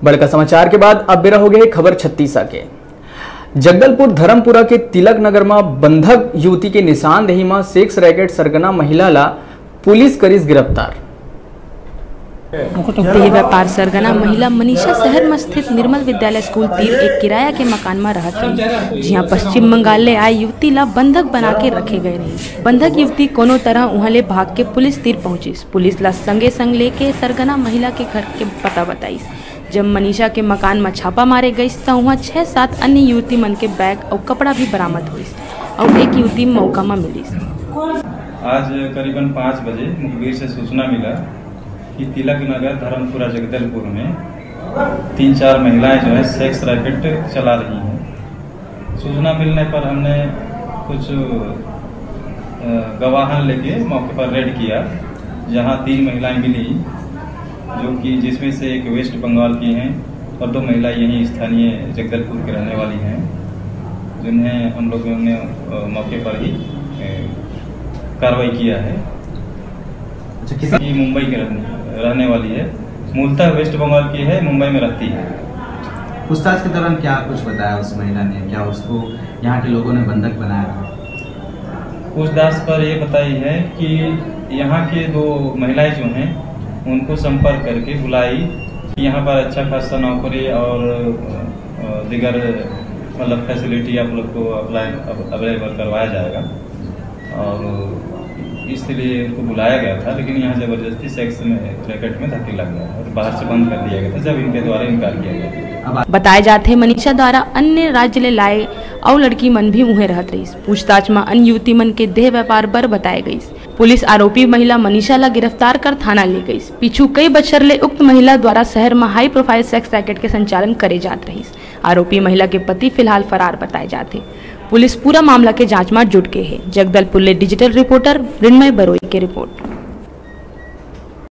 बड़का समाचार के बाद अब बेरा हो गए खबर छत्तीसा के। जगदलपुर धर्मपुरा के तिलक नगर में बंधक युवती के निशानदेही में सेक्स रैकेट सरगना महिला ला पुलिस करीस गिरफ्तार। देह व्यापार सरगना महिला मनीषा शहर में स्थित निर्मल विद्यालय स्कूल तीर एक किराया के मकान में रहत रही, जहां पश्चिम बंगाल ले आई युवती ला बंधक बना के रखे गए रही। बंधक युवती कोनो तरह वहां ले भाग के पुलिस तीर पहुंची। पुलिस ला संगे संग लेके सरगना महिला के घर के पता बताई। जब मनीषा के मकान में छापा मारे गई तो वहाँ 6-7 अन्य युवती मन के बैग और कपड़ा भी बरामद हुई और एक युवती मौका में मिली। आज करीबन 5 बजे मुखबिर से सूचना मिला कि तिलक नगर धर्मपुरा जगदलपुर में 3-4 महिलाएं जो है सेक्स रैकेट चला रही हैं। सूचना मिलने पर हमने कुछ गवाहन लेके मौके पर रेड किया, जहां 3 महिलाएं मिली, जो कि जिसमें से एक वेस्ट बंगाल की हैं और 2 महिलाएं यहीं स्थानीय जगदलपुर के रहने वाली हैं, जिन्हें हम लोगों ने मौके पर ही कार्रवाई किया है। मुंबई के रहने वाली है, मूलतः वेस्ट बंगाल की है, मुंबई में रहती है। पूछताछ के दौरान क्या कुछ बताया उस महिला ने, क्या उसको यहाँ के लोगों ने बंधक बनाया? पूछताछ पर ये बताई है कि यहाँ के 2 महिलाएं जो हैं उनको संपर्क करके बुलाई कि यहाँ पर अच्छा खासा नौकरी और दीगर मतलब फैसिलिटी आप लोग को अवेलेबल करवाया जाएगा, और इसलिए उनको बुलाया गया था। लेकिन यहाँ जबरदस्ती सेक्स में रैकेट में धक्के लग गया और बाहर से बंद कर दिया गया था, जब इनके द्वारा इनकार किया गया। बताए जाते मनीषा द्वारा अन्य राज्य ले लाए और लड़की मन भी उहे रहत रही। पूछताछ में अन्य युवती मन के देह व्यापार बर बताए गई। पुलिस आरोपी महिला मनीषा ला गिरफ्तार कर थाना ले गई। पीछू कई बछर ले उक्त महिला द्वारा शहर में हाई प्रोफाइल सेक्स रैकेट के संचालन करे जात रही। आरोपी महिला के पति फिलहाल फरार बताए जाते। पुलिस पूरा मामला के जांच में जुट के है। जगदलपुर ले डिजिटल रिपोर्टर मृण्मय बरोई के रिपोर्ट।